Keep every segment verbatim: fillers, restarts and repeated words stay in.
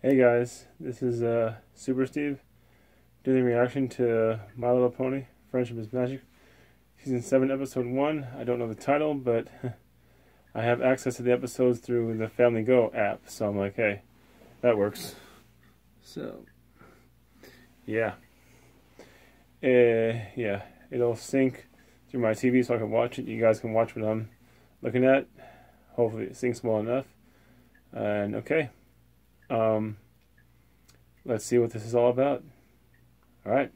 Hey guys, this is uh, Super Steve doing a reaction to My Little Pony, Friendship is Magic, Season seven, Episode one. I don't know the title, but I have access to the episodes through the Family Go app, so I'm like, hey, that works. So, yeah. Uh, yeah, it'll sync through my T V so I can watch it. You guys can watch what I'm looking at. Hopefully it syncs well enough. And okay. Um, let's see what this is all about. All right.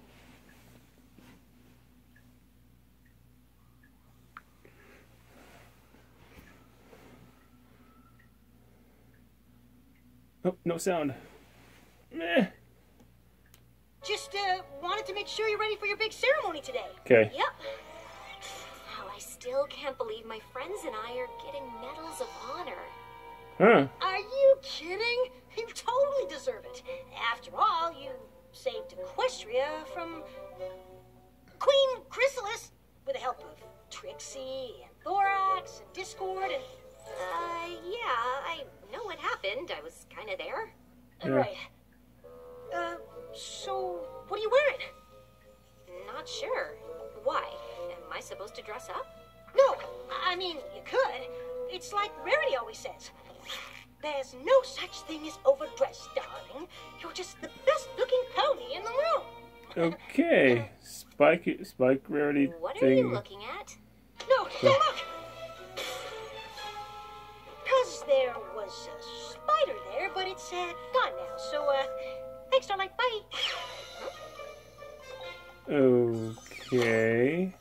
Oh, no sound. Meh. Just uh, wanted to make sure you're ready for your big ceremony today. Okay. Yep. Wow, I still can't believe my friends and I are getting medals of honor. Huh. Are you kidding? You totally deserve it. After all, you saved Equestria from Queen Chrysalis with the help of Trixie and Thorax and Discord and... Uh, yeah, I know what happened. I was kind of there. Yeah. Right. Uh, so what are you wearing? Not sure. Why? Am I supposed to dress up? No, I mean, you could. It's like Rarity always says. There's no such thing as overdressed, darling. You're just the best-looking pony in the room. Okay. Spike, Spike rarity What are thing. you looking at? No, no, look. Because there was a spider there, but it's uh, gone now. So, uh, thanks, darling. Bye. Okay.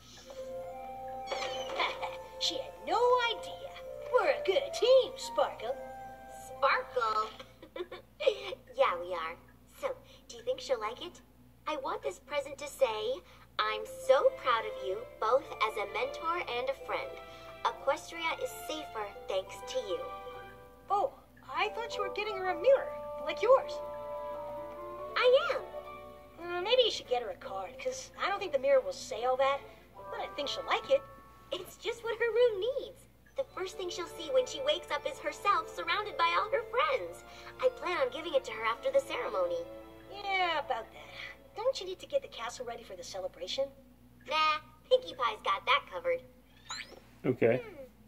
She had no idea. We're a good team, Sparkle. Sparkle. Yeah, we are. So, do you think she'll like it? I want this present to say, I'm so proud of you, both as a mentor and a friend. Equestria is safer thanks to you. Oh, I thought you were getting her a mirror, like yours. I am. Uh, maybe you should get her a card, because I don't think the mirror will say all that, but I think she'll like it. It's just what her room needs. The first thing she'll see when she wakes up is herself surrounded by all her friends. I plan on giving it to her after the ceremony. Yeah, about that. Don't you need to get the castle ready for the celebration? Nah, Pinkie Pie's got that covered. Okay.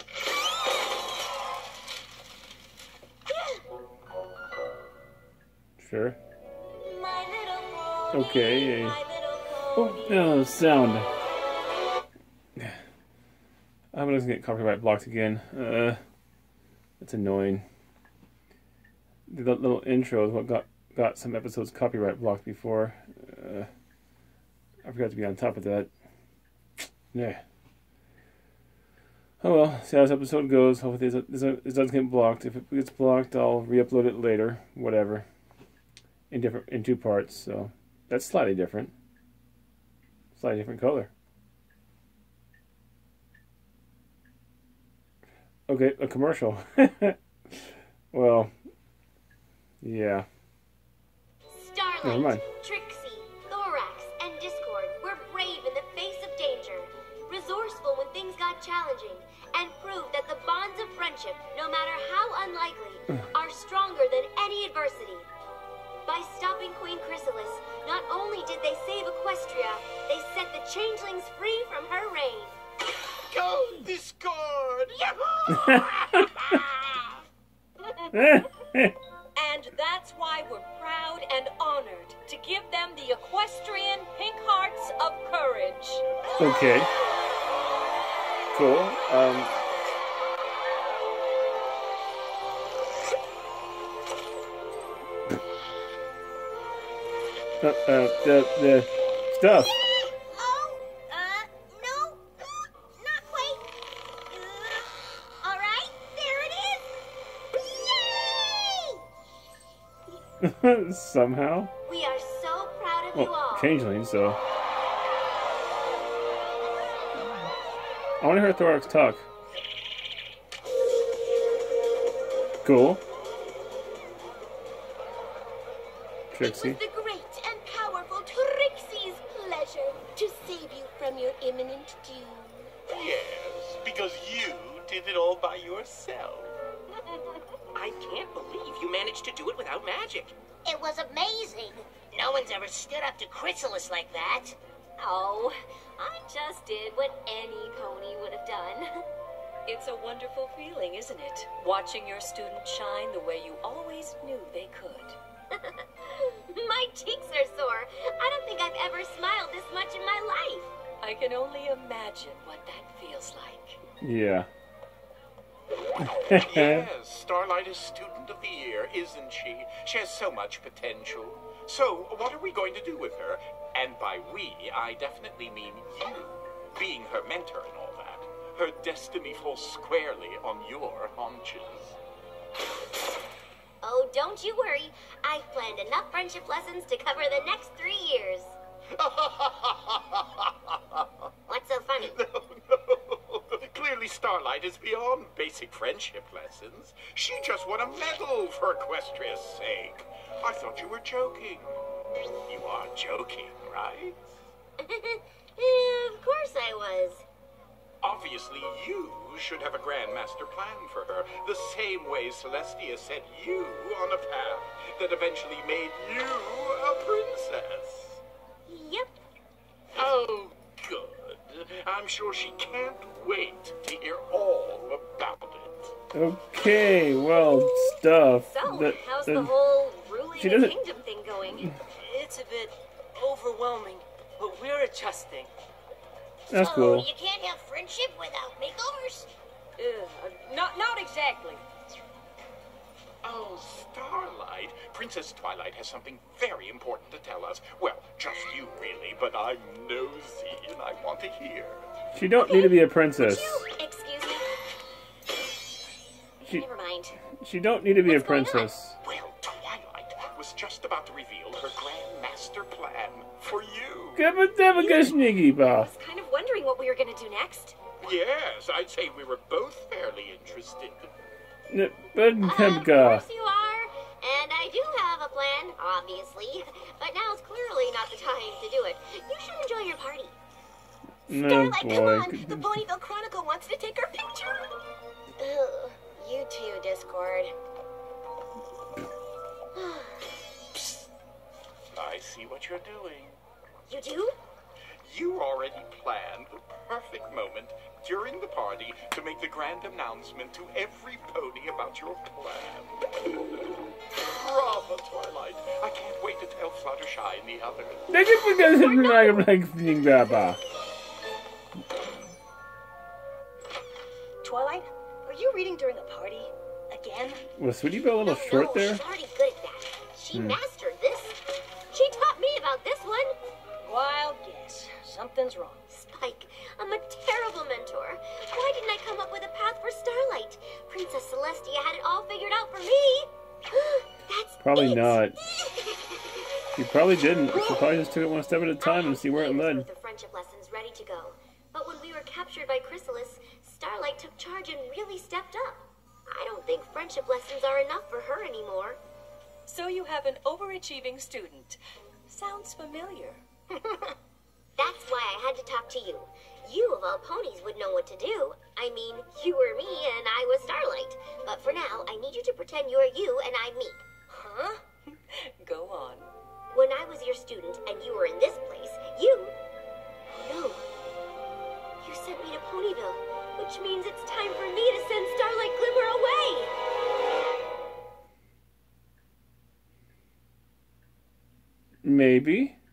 Sure. My little pony, Okay. my little Oh, pony. no, sound. I'm gonna get copyright blocked again. Uh, that's annoying. The little intro is what got got some episodes copyright blocked before. Uh, I forgot to be on top of that. Yeah. Oh well, see how this episode goes. Hopefully this, this, this doesn't get blocked. If it gets blocked, I'll re-upload it later. Whatever. In different, in two parts. So that's slightly different. Slightly different color. Okay, a commercial. Well, yeah. Starlight, Never mind. Trixie, Thorax, and Discord were brave in the face of danger, resourceful when things got challenging, and proved that the bonds of friendship, no matter how unlikely, are stronger than any adversity. By stopping Queen Chrysalis, not only did they save Equestria, they set the changelings free from her reign. Go, Discord! And that's why we're proud and honored to give them the Equestrian Pink Hearts of Courage. Okay. Cool. Um. Uh, uh, the the stuff. Oh, uh, no, not quite. Uh, all right, there it is. Yay! Somehow. We are so proud of you Well, all. changeling. So. I want to hear Thorax talk. Cool. Trixie. It was the great and powerful Trixie's pleasure to save you from your imminent doom. Yes, because you did it all by yourself. I can't believe you managed to do it without magic. It was amazing. No one's ever stood up to Chrysalis like that. Oh, I just did what any pony would have done. It's a wonderful feeling, isn't it? Watching your students shine the way you always knew they could. My cheeks are sore. I don't think I've ever smiled this much in my life. I can only imagine what that feels like. Yeah. Yes, Starlight is Student of the Year, isn't she? She has so much potential. So, what are we going to do with her? And by we, I definitely mean you, being her mentor and all that. Her destiny falls squarely on your haunches. Oh, don't you worry. I've planned enough friendship lessons to cover the next three years. What's so funny? No, no. Clearly Starlight is beyond basic friendship lessons. She just won a medal for Equestria's sake. I thought you were joking. You are joking, right? Of course I was. Obviously, you should have a grand master plan for her, the same way Celestia set you on a path that eventually made you a princess. Yep. Oh, good. I'm sure she can't wait to hear all about it. Okay, well, stuff. So, that, how's that- the whole ruling she the doesn't- kingdom thing going? It's a bit overwhelming, but we're adjusting. That's So, cool. you can't have friendship without makeovers? Uh, not, not exactly. Oh, Starlight. Princess Twilight has something very important to tell us. Well, just you, really, but I'm nosy and I want to hear. She don't need to be a princess. Excuse me. She, Never mind. she don't need to be a What's going on? princess. Well, Twilight was just about to reveal her grand master plan for you. Gabba-dabba-ga-sniggy-ba. Kind of wondering what we were going to do next. Yes, I'd say we were both fairly interested. Uh, of Nibba-dabba. course you are. And I do have a plan, obviously. But now's clearly not the time to do it. You should enjoy your party. No Starlight, come boy. on. The Ponyville Chronicle wants to take our picture. Ugh, you too, Discord. I see what you're doing. You do? You already planned the perfect moment during the party to make the grand announcement to every pony about your plan. Bravo, Twilight. I can't wait to tell Fluttershy and the others. Nibba-dabba-ga-sniggy-ba. Twilight, are you reading during a party? Again? Was Sweetie Belle a little No, short no, there? she's already good at that. She Hmm. mastered this. She taught me about this one. Wild guess. Something's wrong. Spike, I'm a terrible mentor. Why didn't I come up with a path for Starlight? Princess Celestia had it all figured out for me. That's Probably it. not. She probably didn't. She probably just took it one step at a time and see where it I had led. weeks worth of friendship lessons ready to go. But when we were captured by Chrysalis, Starlight took charge and really stepped up. I don't think friendship lessons are enough for her anymore. So you have an overachieving student. Sounds familiar. That's why I had to talk to you. You, of all ponies, would know what to do. I mean, you were me and I was Starlight. But for now, I need you to pretend you're you and I'm me. Huh? Go on. When I was your student and you were in this place, you... Oh no. You sent me to Ponyville, which means it's time for me to send Starlight Glimmer away. Maybe.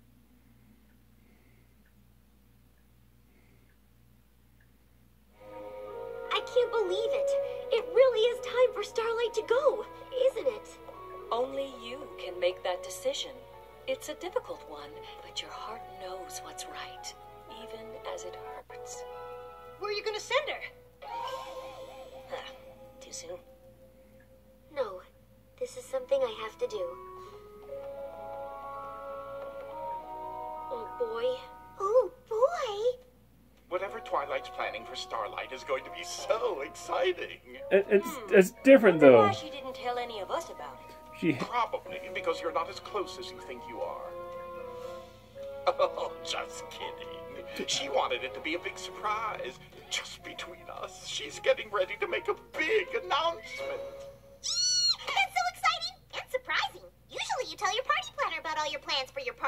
I can't believe it. It really is time for Starlight to go, isn't it? Only you can make that decision. It's a difficult one, but your heart knows what's right, even as it hurts. Where are you gonna send her? Huh. Too soon. No, this is something I have to do. Oh boy. Oh boy! Whatever Twilight's planning for Starlight is going to be so exciting. It, it's it's different Wonder though. why she didn't tell any of us about it. She Probably because you're not as close as you think you are. Oh, just kidding. She wanted it to be a big surprise. Just between us, she's getting ready to make a big announcement.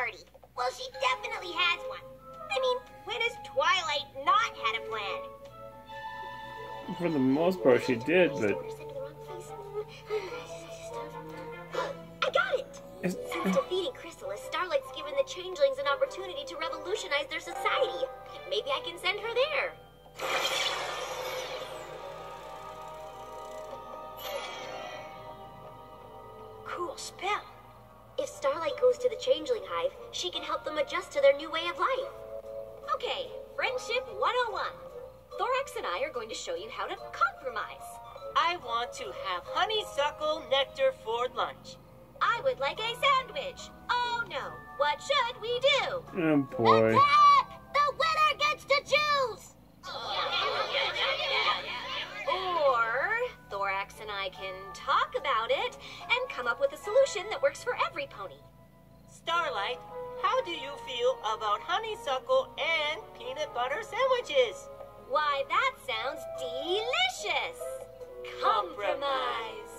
party. Well, she definitely has one. I mean, when has Twilight not had a plan? For the most part, she did, but I got it! Is- Since defeating Chrysalis, Starlight's given the Changelings an opportunity to revolutionize their society. Maybe I can send her there. Cool spell. If Starlight goes to the Changeling Hive, she can help them adjust to their new way of life. Okay, Friendship one oh one. Thorax and I are going to show you how to compromise. I want to have honeysuckle nectar for lunch. I would like a sandwich. Oh no, what should we do? oh boy. Attack! The winner gets to choose! Or Thorax and I can talk about it and come up with a solution that works for every pony. Starlight, how do you feel about honeysuckle and peanut butter sandwiches? Why, that sounds delicious. Compromise.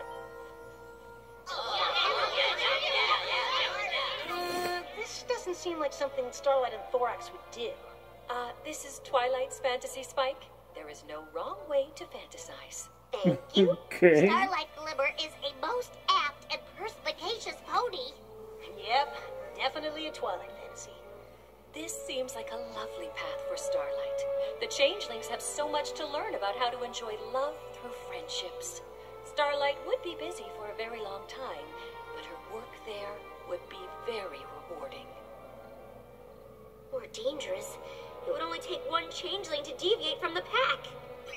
Uh, this doesn't seem like something Starlight and Thorax would do. Uh, this is Twilight's fantasy, Spike. There is no wrong way to fantasize. Thank you. Okay. Starlight Glimmer is a most apt and perspicacious pony. Yep, definitely a Twilight fantasy. This seems like a lovely path for Starlight. The Changelings have so much to learn about how to enjoy love through friendships. Starlight would be busy for a very long time, but her work there would be very rewarding. Or dangerous. It would only take one Changeling to deviate from the pack.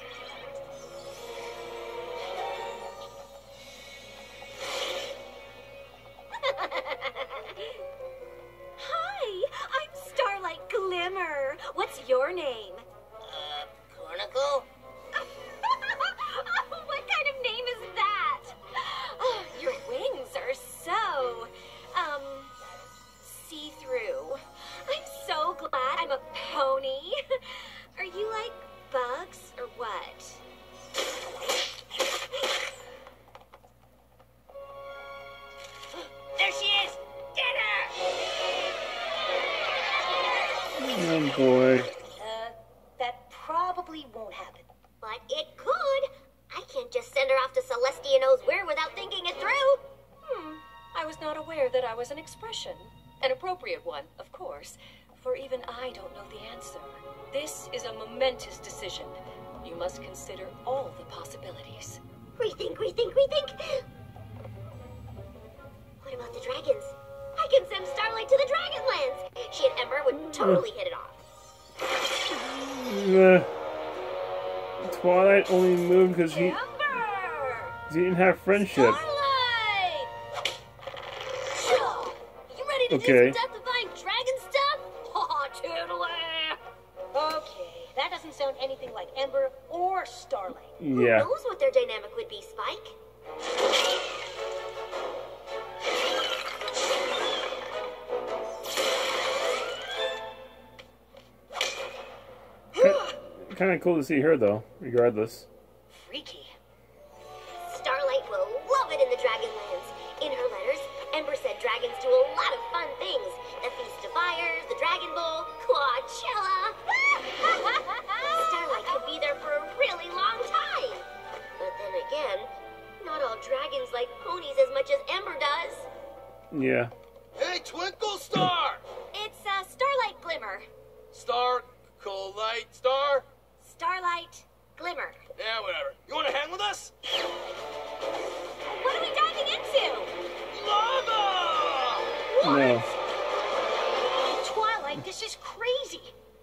Hi, I'm Starlight Glimmer. What's your name? Uh, Cornicle? What kind of name is that? Oh, your wings are so, um, see-through. I'm so glad I'm a pony. Are you like bugs or what? There she is! Get her! Oh boy. Uh, that probably won't happen. But it could. I can't just send her off to Celestia knows where without thinking it through. Hmm, I was not aware that I was an expression. An appropriate one, of course, for even I don't know the answer. This is a momentous decision. You must consider all the possibilities. Rethink, rethink, rethink. What about the dragons? I can send Starlight to the Dragonlands. She and Ember would totally hit it off. Uh, Twilight only moved because he, Ember! he didn't have friendship. Starlight! You ready to Okay. do some death-defying dragon stuff? Oh, totally! Okay, that doesn't sound anything like Ember or Starlight. Who Yeah. knows what their dynamic would be, Spike? Kind of cool to see her though, regardless. Freaky. Starlight will love it in the Dragonlands. In her letters, Ember said dragons do a lot of fun things. The Feast of Fires, the Dragon Bowl, Coachella. Starlight could be there for a really long time. But then again, not all dragons like ponies as much as Ember does. Yeah. Hey, Twinkle Star! It's uh, Starlight Glimmer. Star, cool light, star? Starlight Glimmer. Yeah, whatever. You want to hang with us? What are we diving into? Lava! No. Twilight, this is crazy.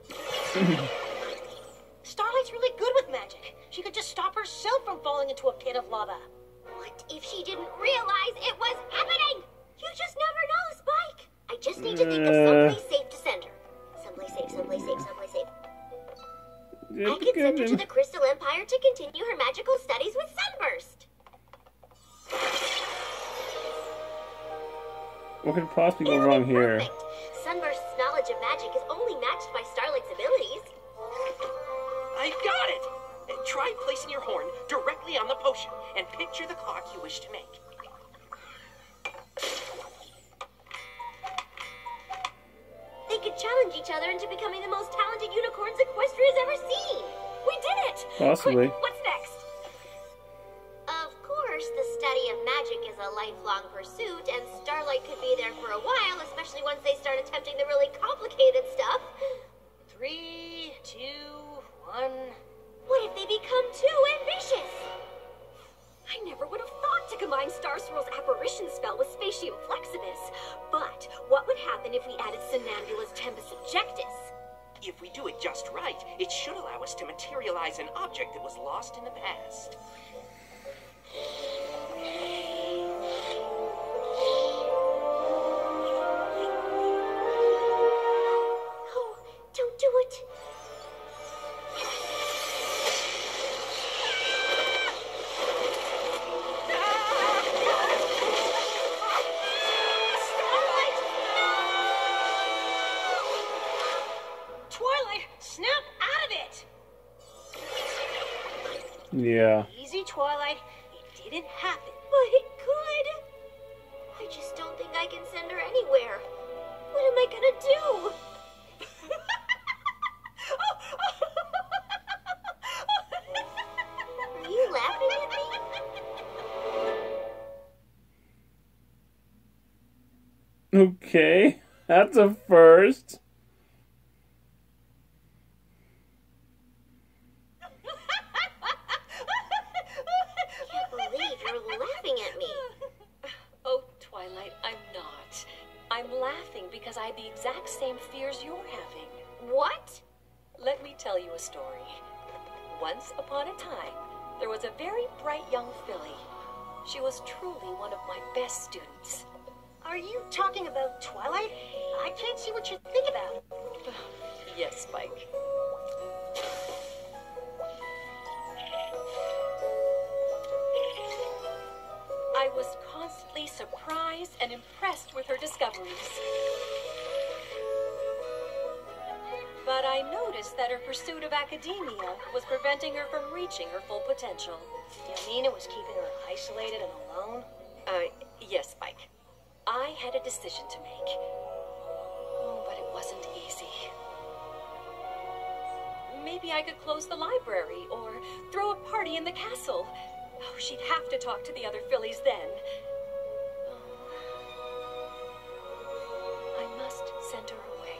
Starlight's really good with magic. She could just stop herself from falling into a pit of lava. What if she didn't realize it was happening? You just never know, Spike. I just need to think of Uh. someplace safe to send her. Someplace safe, someplace safe, someplace safe. Yeah, I could send her to good. the Crystal Empire to continue her magical studies with Sunburst. What could possibly go It'll wrong be here? perfect. Sunburst's knowledge of magic is only matched by Starlight's abilities. I got it! Uh, Try placing your horn directly on the potion and picture the clock you wish to make. each other into becoming the most talented unicorns Equestria's ever seen. We did it! Possibly. Quick, what's next? Of course, the study of magic is a lifelong pursuit, and Starlight could be there for a while, especially once they start attempting the really complicated stuff. Three, two, one. What if they become too ambitious? I never would have thought to combine Star Swirl's apparition spell with Spatium Flexibus. But what would happen if we added Somnambula's Tempus Objectus? If we do it just right, it should allow us to materialize an object that was lost in the past. Oh, don't do it. Yeah. Easy, Twilight. It didn't happen. But it could. I just don't think I can send her anywhere. What am I gonna do? Are you laughing at me? Okay. That's a first. Because I had the exact same fears you're having. What? Let me tell you a story. Once upon a time, there was a very bright young filly. She was truly one of my best students. Are you talking about Twilight? I can't see what you think about. Yes, Spike. I was constantly surprised and impressed with her discoveries. But I noticed that her pursuit of academia was preventing her from reaching her full potential. You mean it was keeping her isolated and alone? Uh, yes, Spike. I had a decision to make. Oh, but it wasn't easy. Maybe I could close the library or throw a party in the castle. Oh, she'd have to talk to the other fillies then. Oh. I must send her away.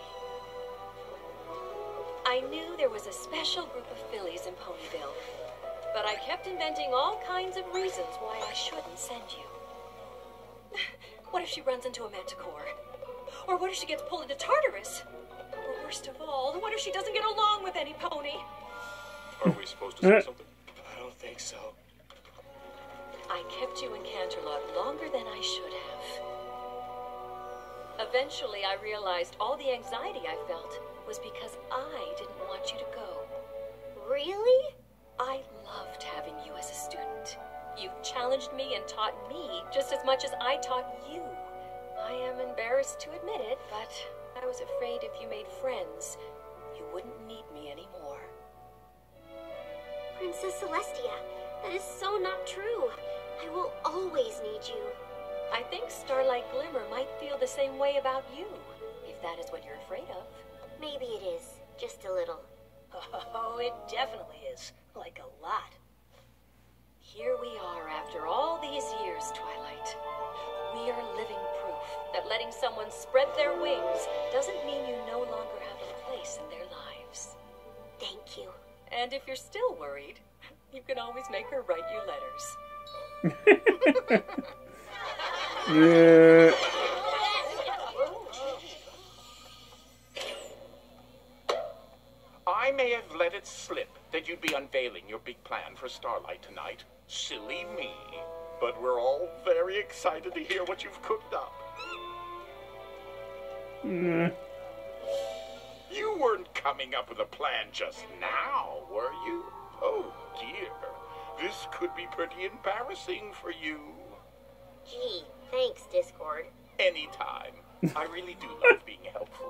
I knew there was a special group of fillies in Ponyville, but I kept inventing all kinds of reasons why I shouldn't send you. What if she runs into a manticore? Or what if she gets pulled into Tartarus? Or worst of all, what if she doesn't get along with any pony? Are we supposed to say something? I don't think so. I kept you in Canterlot longer than I should have. Eventually, I realized all the anxiety I felt was because I didn't want you to go. Really? I loved having you as a student. You've challenged me and taught me just as much as I taught you. I am embarrassed to admit it, but I was afraid if you made friends, you wouldn't need me anymore. Princess Celestia, that is so not true. I will always need you. I think Starlight Glimmer might feel the same way about you, if that is what you're afraid of. Maybe it is, just a little. Oh, it definitely is. Like a lot. Here we are after all these years, Twilight. We are living proof that letting someone spread their wings doesn't mean you no longer have a place in their lives. Thank you. And if you're still worried, you can always make her write you letters. Yeah. I may have let it slip that you'd be unveiling your big plan for Starlight tonight. Silly me. But we're all very excited to hear what you've cooked up. Mm. You weren't coming up with a plan just now, were you? Oh, dear. This could be pretty embarrassing for you. Gee, thanks, Discord. Anytime. I really do love being helpful.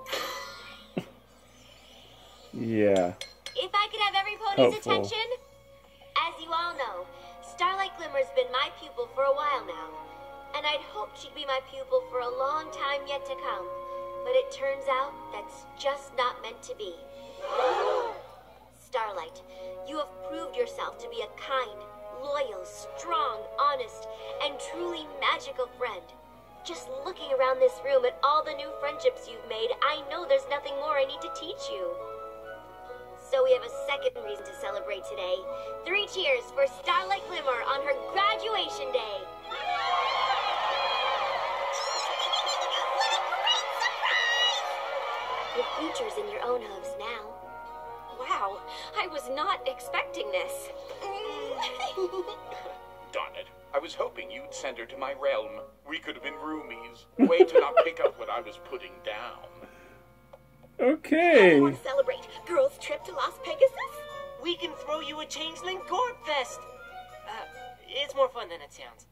Yeah. If I could have every pony's Helpful. attention? As you all know, Starlight Glimmer's been my pupil for a while now. And I'd hoped she'd be my pupil for a long time yet to come. But it turns out that's just not meant to be. Starlight, you have proved yourself to be a kind, loyal, strong, honest, and truly magical friend. Just looking around this room at all the new friendships you've made, I know there's nothing more I need to teach you. So we have a second reason to celebrate today. Three cheers for Starlight Glimmer on her graduation day. Your future's in your own hooves now. Wow, I was not expecting this. Darn it. I was hoping you'd send her to my realm. We could have been roomies. Way to not pick up what I was putting down. Okay. Want to celebrate girls' trip to Las Pegasus? We can throw you a Changeling Gourd Fest. Uh, it's more fun than it sounds.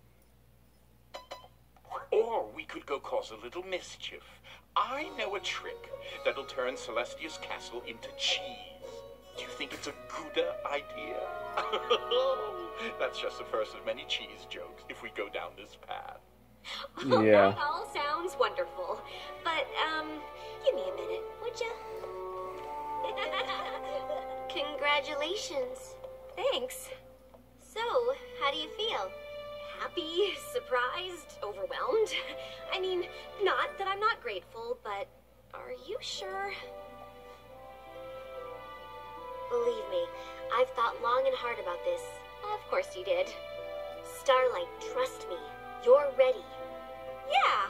Or we could go cause a little mischief. I know a trick that'll turn Celestia's castle into cheese. Do you think it's a good idea? That's just the first of many cheese jokes if we go down this path. Yeah. That all sounds wonderful. But, um, give me a minute, would you? Congratulations. Thanks. So, how do you feel? Happy, surprised, overwhelmed. I mean, not that I'm not grateful, but are you sure? Believe me, I've thought long and hard about this. Of course you did. Starlight, trust me. You're ready. Yeah.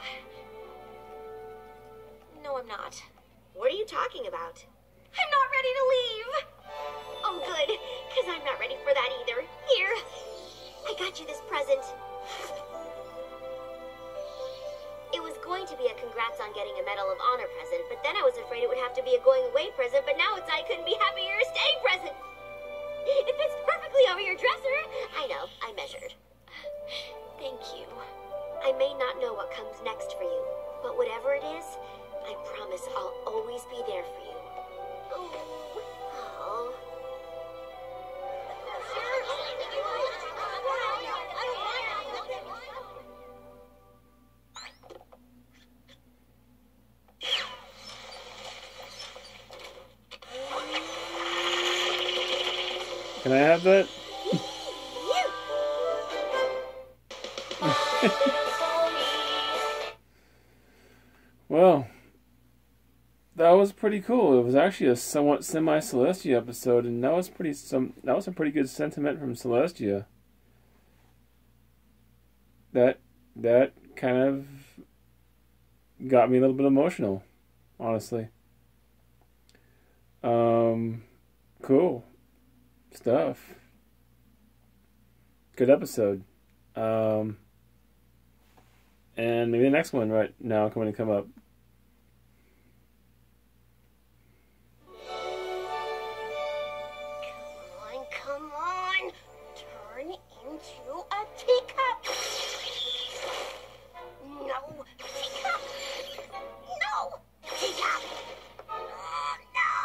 No, I'm not. What are you talking about? I'm not ready to leave. Oh, good, because I'm not ready for that either. Here, I got you this present. It was going to be a congrats on getting a Medal of Honor present, but then I was afraid it would have to be a going away present, but now it's I couldn't be happier stay present. It fits perfectly over your dresser. I know, I measured. Thank you. I may not know what comes next for you, but whatever it is, I promise I'll always be there for you. Oh. Can I have that? Well, that was pretty cool. It was actually a somewhat semi-Celestia episode, and that was pretty some that was a pretty good sentiment from Celestia. That that kind of got me a little bit emotional, honestly. Um, cool stuff. Good episode. Um, and maybe the next one right now coming to come up. Come on, come on. Turn into a teacup. No, teacup. No, teacup. Oh,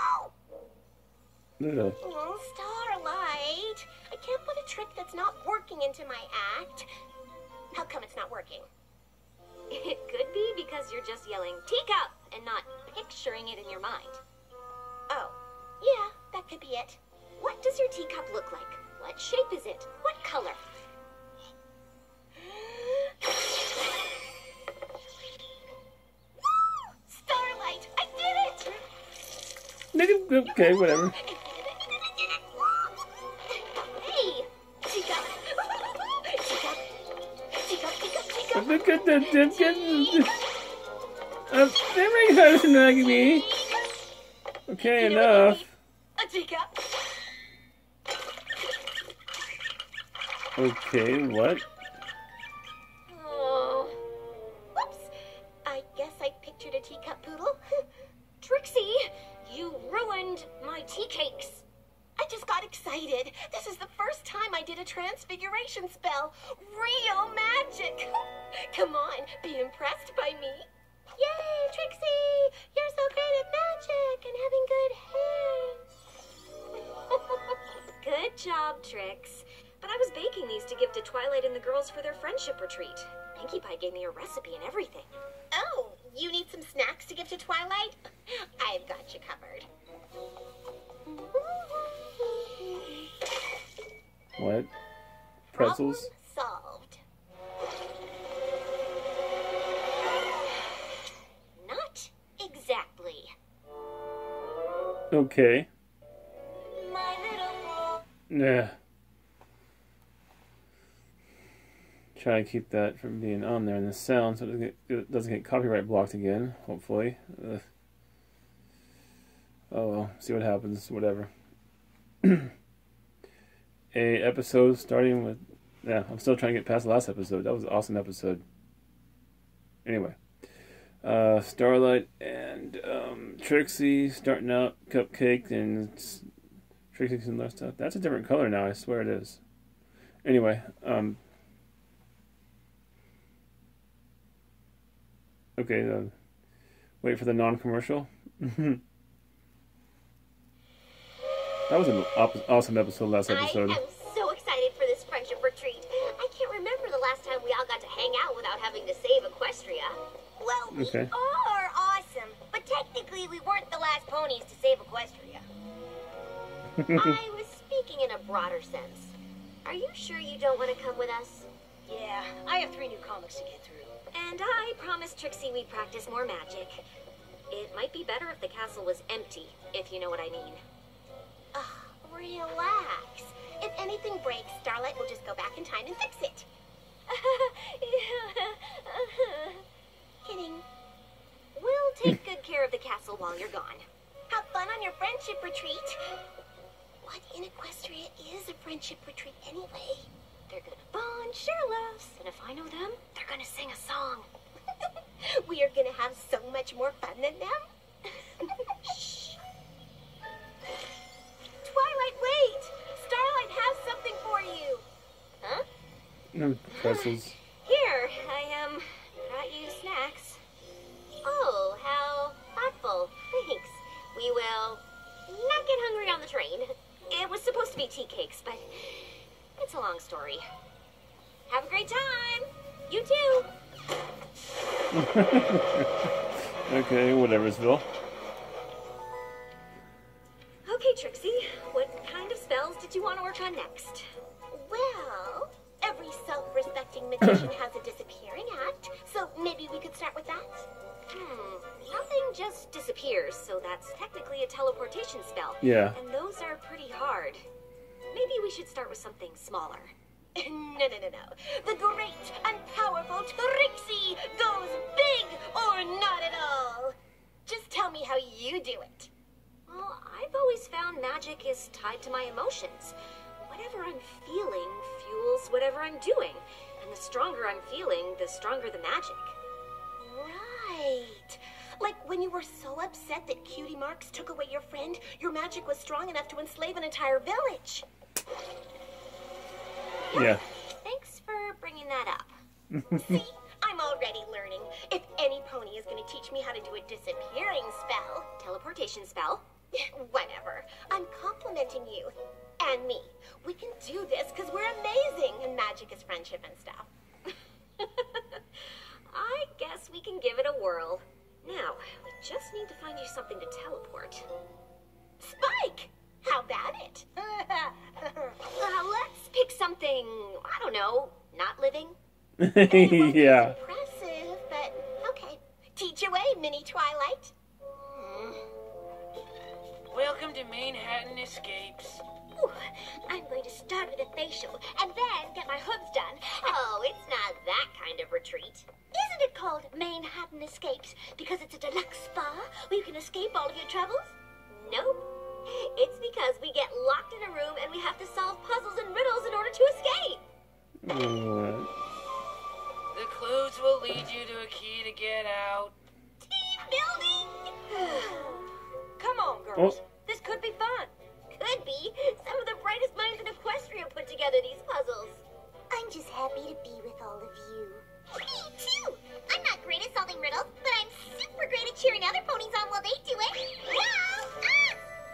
no. No. Oh, Starlight. I can't put a trick that's not working into my act. How come it's not working? It could be because you're just yelling teacup and not picturing it in your mind. Oh, yeah, that could be it. What does your teacup look like? What shape is it? What color? Starlight, I did it! Okay, whatever. Hey, teacup. Teacup. Teacup, teacup, teacup. Look at the dip. I'm very nagging me. Okay, enough. A teacup. Okay, what? Oh. Whoops. I guess I pictured a teacup poodle. Trixie, you ruined my tea cakes. I just got excited. This is the first time I did a transfiguration spell. Real magic. Come on, be impressed by me. Yay, Trixie! You're so great at magic and having good hair. Good job, Trix. But I was baking these to give to Twilight and the girls for their friendship retreat. Pinkie Pie gave me a recipe and everything. Oh, You need some snacks to give to Twilight? I've got you covered. What? Pretzels? Problem solved. Not exactly. Okay. My little... Nah. Try to keep that from being on there in the sound so it doesn't get, it doesn't get copyright blocked again, hopefully. Ugh. Oh well, see what happens, whatever. A episode starting with... Yeah, I'm still trying to get past the last episode. That was an awesome episode. Anyway. Uh, Starlight and um, Trixie starting out, Cupcake, and it's Trixie and left stuff. That's a different color now, I swear it is. Anyway, um... Okay, uh, wait for the non-commercial. That was an op- awesome episode last episode. I am so excited for this friendship retreat. I can't remember the last time we all got to hang out without having to save Equestria. Well, we Okay. are awesome, but technically we weren't the last ponies to save Equestria. I was speaking in a broader sense. Are you sure you don't want to come with us? Yeah, I have three new comics to get through. And I promised Trixie we'd practice more magic. It might be better if the castle was empty, if you know what I mean. Ugh, relax. If anything breaks, Starlight will just go back in time and fix it. Kidding. We'll take good care of the castle while you're gone. Have fun on your friendship retreat. What in Equestria is a friendship retreat anyway? They're gonna bond, share laughs, and if I know them, they're gonna sing a song. We are gonna have so much more fun than them. Shh. Twilight, wait! Starlight has something for you. Huh? No pretzels. Here, I, um, brought you snacks. Oh, how thoughtful. Thanks. We will not get hungry on the train. It was supposed to be tea cakes, but it's a long story. Have a great time. You too. Okay, whateversville. Okay, Trixie. What kind of spells did you want to work on next? Well, every self-respecting magician has a disappearing act, so maybe we could start with that. Hmm. Nothing just disappears, so that's technically a teleportation spell. Yeah. And those are pretty hard. Maybe we should start with something smaller. No, no, no, no. The great and powerful Trixie goes big or not at all. Just tell me how you do it. Well, I've always found magic is tied to my emotions. Whatever I'm feeling fuels whatever I'm doing. And the stronger I'm feeling, the stronger the magic. Right. Like when you were so upset that Cutie Marks took away your friend, your magic was strong enough to enslave an entire village. Yeah. Thanks for bringing that up. See, I'm already learning. If any pony is going to teach me how to do a disappearing spell, Teleportation spell. whatever. I'm complimenting you and me. We can do this because we're amazing, and magic is friendship and stuff. I guess we can give it a whirl. Now, we just need to find you something to teleport. Spike! How about it? Uh, let's pick something, I don't know, not living. Yeah. Impressive, but okay. Teach away, Mini Twilight. Welcome to Manhattan Escapes. Ooh, I'm going to start with a facial and then get my hooves done. Oh, it's not that kind of retreat. Isn't it called Manhattan Escapes because it's a deluxe spa where you can escape all of your troubles? Nope. It's because we get locked in a room and we have to solve puzzles and riddles in order to escape. What? The clues will lead you to a key to get out. Team building! Come on, girls. Oh. This could be fun. Could be. Some of the brightest minds in Equestria put together these puzzles. I'm just happy to be with all of you. Me too! I'm not great at solving riddles, but I'm super great at cheering other ponies on while they do it. Wow! Ah!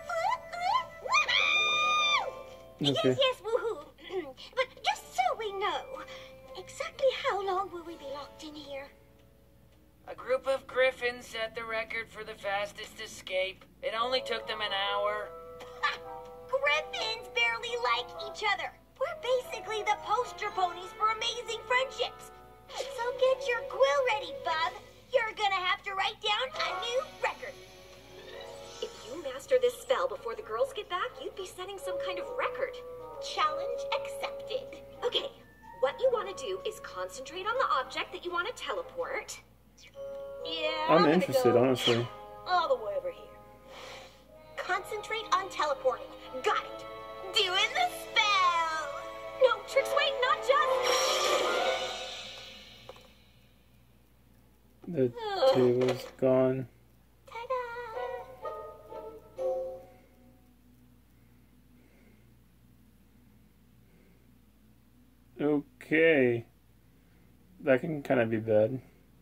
Okay. Yes, yes, woohoo! But just so we know, exactly how long will we be locked in here? A group of Griff Griffin set the record for the fastest escape. It only took them an hour. Griffins barely like each other. We're basically the poster ponies for amazing friendships. So get your quill ready, bub. You're gonna have to write down a new record. If you master this spell before the girls get back, you'd be setting some kind of record. Challenge accepted. Okay, what you want to do is concentrate on the object that you want to teleport. Yeah, I'm gonna interested, go honestly. all the way over here. Concentrate on teleporting. Got it. Doing the spell. No, Tricks, wait, not just... The table's gone. Ta-da! Okay. That can kind of be bad.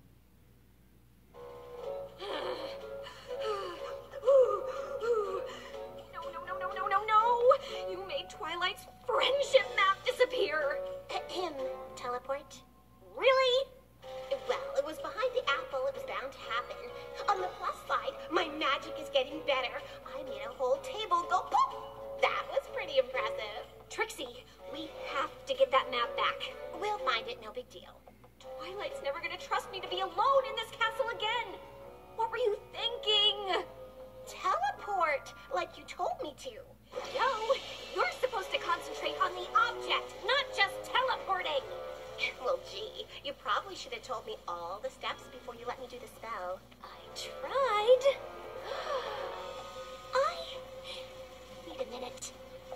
No, no, no, no, no, no, no! You made Twilight's friendship map disappear! Ahem. Teleport? Really? Well, it was behind the apple. It was bound to happen. On the plus side, my magic is getting better. I made a whole table go poof. That was pretty impressive. Trixie, we have to get that map back. We'll find it, no big deal. Twilight's never gonna trust me to be alone in this castle again! What were you thinking? Teleport, like you told me to. No, you're supposed to concentrate on the object, not just teleporting! Well, gee, you probably should have told me all the steps before you let me do the spell. I tried. I need a minute.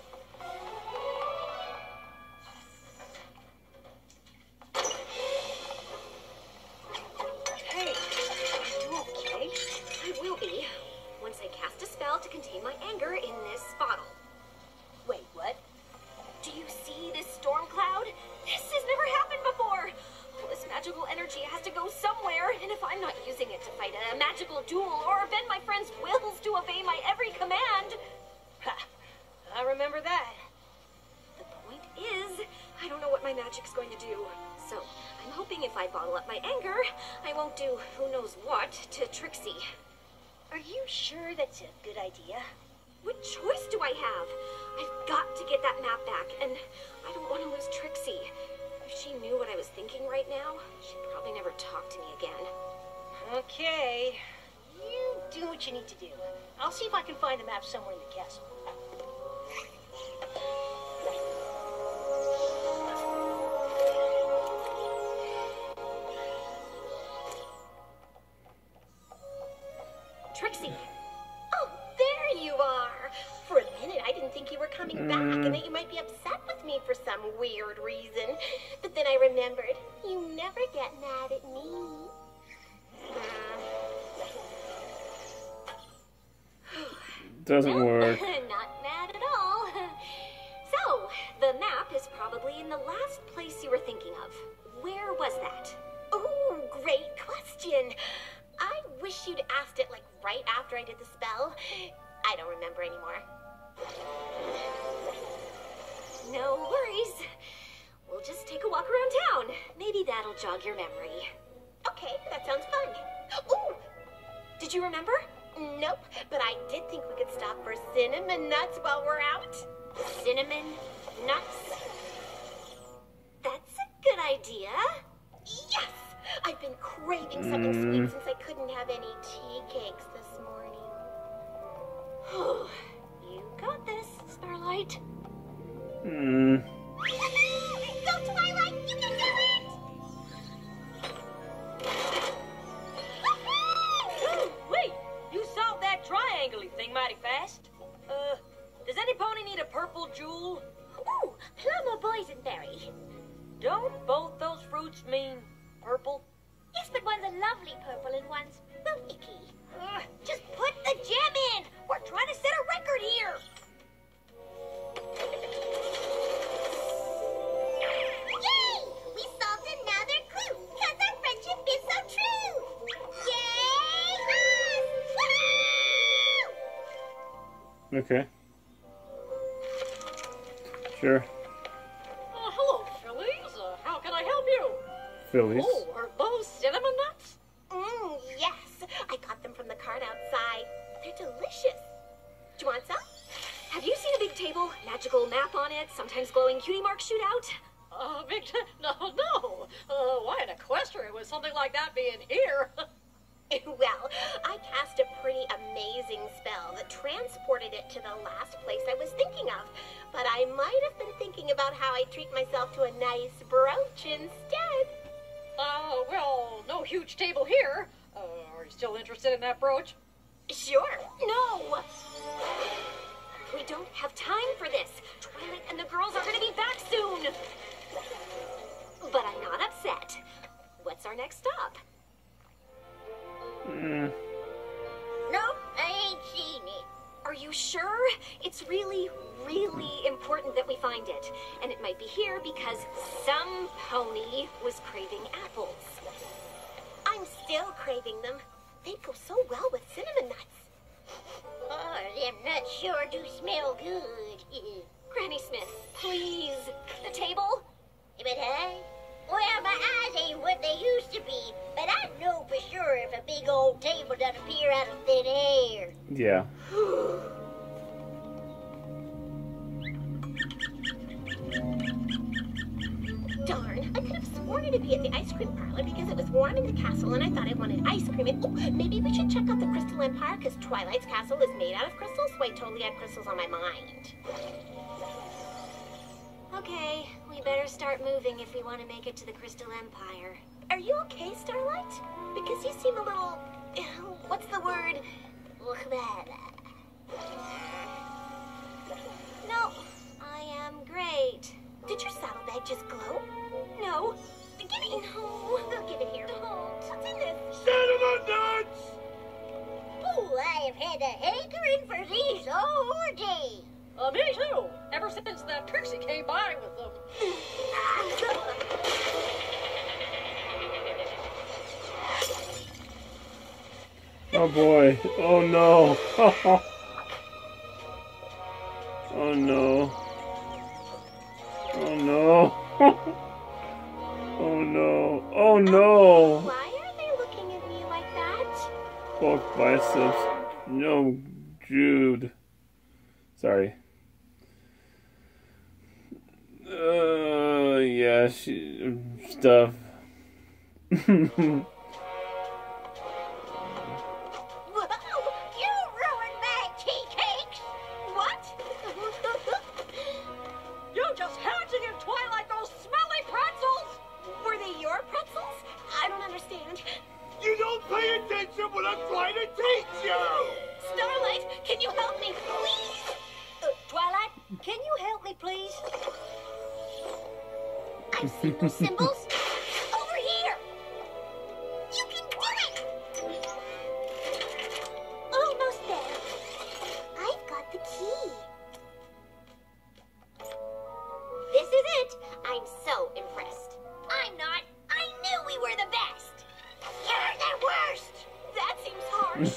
Hey, are you okay? I will be. Once I cast a spell to contain my anger in this bottle. Wait, what? Do you see this storm cloud? This has never happened before. All this magical energy has to go somewhere, and if I'm not using it to fight a magical duel or bend my friends' wills to obey my every command... Ha! I remember that. The point is, I don't know what my magic's going to do. So, I'm hoping if I bottle up my anger, I won't do who knows what to Trixie. Are you sure that's a good idea? What choice do I have? I've got to get that map back, and I don't want to lose Trixie. If she knew what I was thinking right now, she'd probably never talk to me again. Okay. You do what you need to do. I'll see if I can find the map somewhere in the castle. Trixie! Oh, there you are. For a minute, I didn't think you were coming back and that you might be upset with me for some weird reason. But then I remembered, you never get mad at me. Doesn't work. Not mad at all. So, the map is probably in the last place you were thinking of. Where was that? Oh, great question. I wish you'd asked it like right after I did the spell. I don't remember anymore. No worries. We'll just take a walk around town. Maybe that'll jog your memory. Okay, that sounds fun. Ooh, Did you remember? nope, but I did think we could stop for cinnamon nuts while we're out. Cinnamon nuts? That's a good idea. Yes! I've been craving something Mm. sweet since I couldn't have any tea cakes this morning. You got this, Starlight. Hmm. Go, Twilight! You can do it! Ooh, wait! You solved that triangle-y thing mighty fast. Uh, does any pony need a purple jewel? Ooh, plum or boysenberry? Don't both those fruits mean purple? Yes, but one's a lovely purple and one's, well, icky. Ugh, just put the gem in! We're trying to set a record here! Yay! We solved another clue, because our friendship is so true! Yay us! Woohoo! Okay. Sure. Uh, hello, Phillies. Uh, how can I help you? Phillies. Oh, are those cinnamon nuts? Mmm, yes. pit, sometimes glowing cutie mark shootout. Uh, big, no, no. Uh, why an Equestria with something like that being here? Well, I cast a pretty amazing spell that transported it to the last place I was thinking of. But I might have been thinking about how I treat myself to a nice brooch instead. Uh, well, no huge table here. Uh, are you still interested in that brooch? Sure. No! We don't have time for this. Twilight and the girls are gonna be back soon. But I'm not upset. What's our next stop? Mm. Nope, I ain't seen it. Are you sure? It's really, really important that we find it. And it might be here because some pony was craving apples. I'm still craving them. They'd go so well with cinnamon nuts. Oh, them nuts sure do smell good. Granny Smith, please. The table? But hey, well, my eyes ain't what they used to be, but I know for sure if a big old table doesn't appear out of thin air. Yeah. Darn, I could have sworn it'd be at the ice cream parlor because it was warm in the castle and I thought I wanted ice cream. And oh, maybe we should check out the Crystal Empire because Twilight's castle is made out of crystals, so I totally had crystals on my mind. Okay, we better start moving if we want to make it to the Crystal Empire. Are you okay, Starlight? Because you seem a little... what's the word? No, I am great. Did your saddlebag just glow? No. Give me... No, I'll give it here. What's in this? Cinnamon nuts! Oh, I have had a hankering for these all day. Uh, me too. Ever since that Trixie came by with them. Oh boy. Oh no. Oh no. Oh no. Oh no. Oh no. Why are they looking at me like that? Bulk biceps. No, Jude. Sorry. Uh, yeah, she, stuff. You ruined my tea cakes! What? You just had to give Twilight those smelly pretzels! Were they your pretzels? I don't understand. You don't pay attention when I'm trying to teach you! Starlight, can you help me, please? Uh, Twilight, can you help me, please? I've seen those symbols. Over here! You can do it! Almost there. I've got the key. This is it. I'm so impressed. I'm not. I knew we were the best. You're the worst. That seems harsh.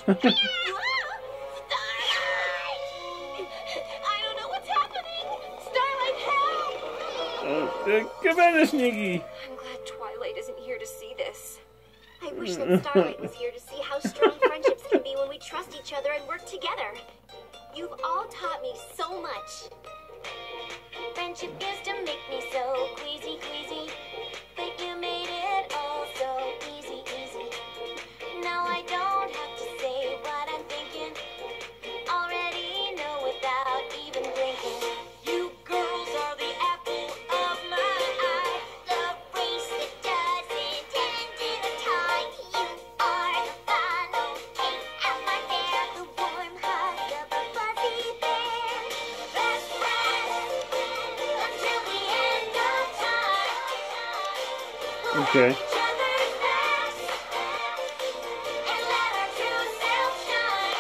Starlight! I don't know what's happening. Starlight, help! Uh, come on, Sneaky. I'm glad Twilight isn't here to see this. I wish that Starlight was here to see how strong friendships can be when we trust each other and work together. You've all taught me so much. Friendship used to make me so queasy, queasy. But you made it all so easy, easy. Now I don't have to say what I'm thinking. Already know without even blinking. You girls are the apple of my eye. The bracelet doesn't end in a tie. You are the follow cake at my hair. The warm hug of a fuzzy bear. Best friends until the end of time. Okay. Each other's backs and let our true self shine.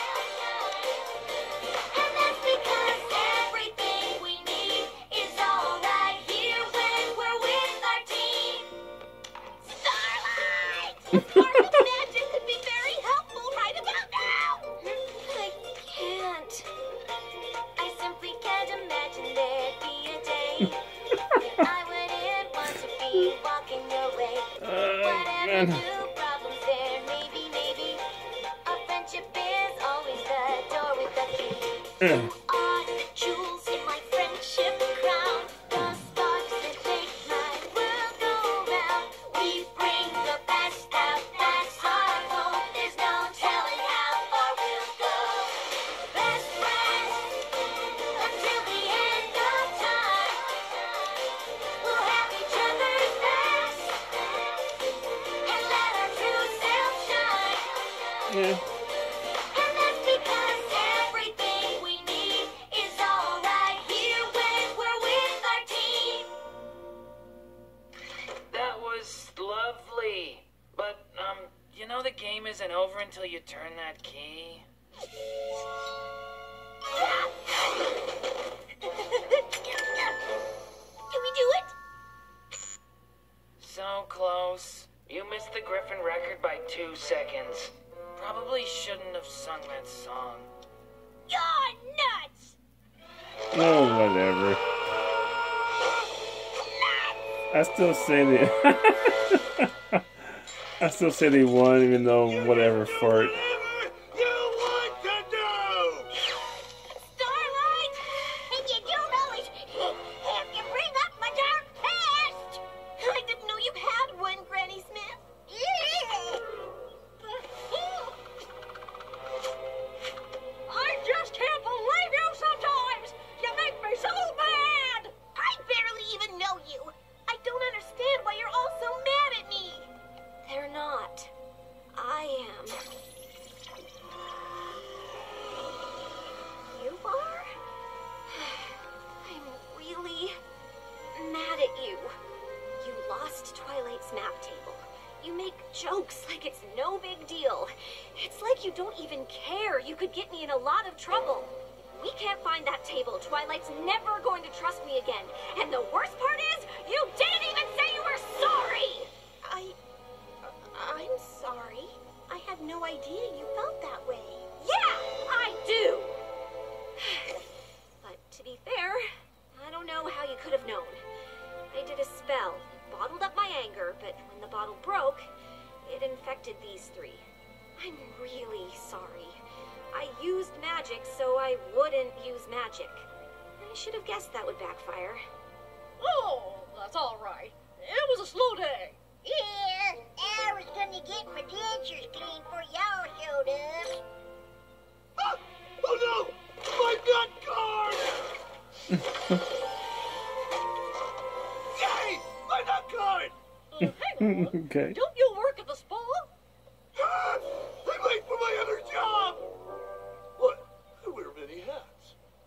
And that's because everything we need is all right here when we're with our team. Starlight! Sparkle magic could be very helpful right about now. I can't. I simply can't imagine there'd be a day that I wouldn't want to be walking away. Whatever man. new problems there may be, maybe a friendship is always the door with the key. Uh, Are the jewels in my friendship crown. Yeah. And that's because everything we need is all right here when we're with our team. That was lovely. But, um, you know the game isn't over until you turn that key? Can we do it? So close. You missed the Griffin record by two seconds. Probably shouldn't have sung that song. You're nuts! Oh, whatever. I still say they. I still say they won, even though whatever for it. Starlight! And you don't always have to bring up my dark past! I didn't know you had one, Granny Smith. I just can't believe you sometimes! You make me so mad! I barely even know you. I don't understand why you're all so mad at me. They're not. I am. You are? I'm really mad at you. You lost Twilight's map table. You make jokes like it's no big deal. It's like you don't even care. You could get me in a lot of trouble. We can't find that table. Twilight's never going to trust me again. And the worst part is, you didn't even say you were sorry! I... I'm sorry. I had no idea you felt that way. Yeah, I do! But to be fair, I don't know how you could have known. I did a spell, bottled up my anger, but when the bottle broke, it infected these three. I'm really sorry. I used magic so I wouldn't use magic. I should have guessed that would backfire. Oh, that's all right. It was a slow day. Yeah, I was gonna get my dentures cleaned before y'all showed up. Ah! Oh no! My nut card! Yay! My nut card! Uh, hang on. Okay. Don't you work at the spa? Ah! I'm late for my other job! What? I wear many hats.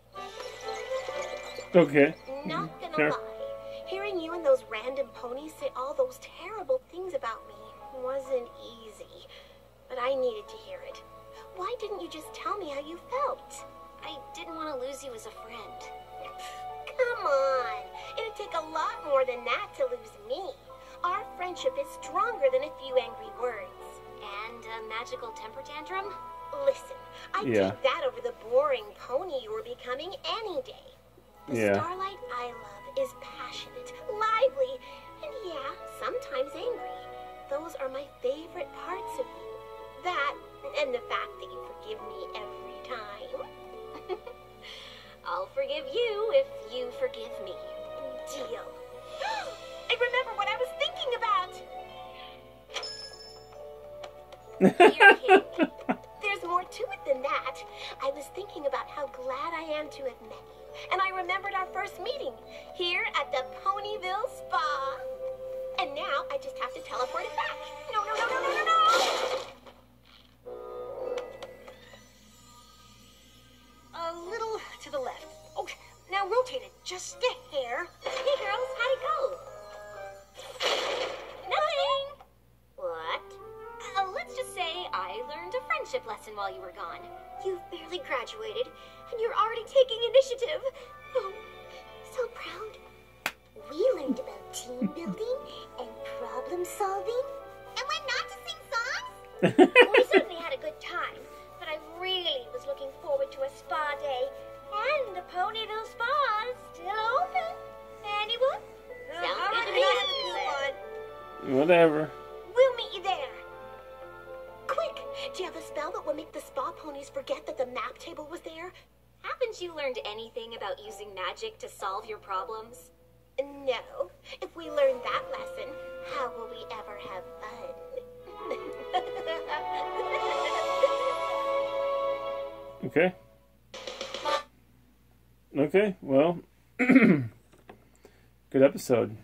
Okay. Not gonna Sure. lie. Hearing you and those random ponies say all those terrible things about me wasn't easy. But I needed to hear it. Why didn't you just tell me how you felt? I didn't want to lose you as a friend. Come on. It'd take a lot more than that to lose me. Our friendship is stronger than a few angry words. And a magical temper tantrum? Listen, I'd Yeah. take that over the boring pony you were becoming any day. The Yeah. Starlight I love is passionate, lively, and yeah, sometimes angry. Those are my favorite parts of you. That, and the fact that you forgive me every time. I'll forgive you if you forgive me. Deal. I remember what I was thinking about. You're kidding me. There's more to it than that. I was thinking about how glad I am to have met you. And I remembered our first meeting here at the Ponyville Spa. And now I just have to teleport it back. No, no, no, no, no, no, no! A little to the left. Oh, now rotate it just a hair. Hey, girls, how'd it go? Nothing. What? Uh, let's just say I learned a friendship lesson while you were gone. You've barely graduated, and you're already taking initiative. Oh, so proud. We learned about team building and problem solving. And when not to sing songs? We certainly had a good time, but I really was looking forward to a spa day. And the Ponyville Spa is still open. Anyone? Sounds All good right, to I me. have a coupon. Whatever. We'll meet you there. Quick, do you have a spell that will make the spa ponies forget that the map table was there? Haven't you learned anything about using magic to solve your problems? No. If we learn that lesson, how will we ever have fun? Okay. Okay, well, good episode.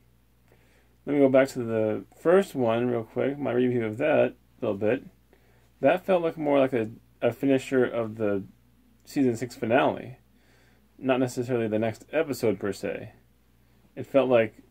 Let me go back to the first one real quick, my review of that a little bit. That felt like more like a, a finisher of the season six finale, not necessarily the next episode per se. It felt like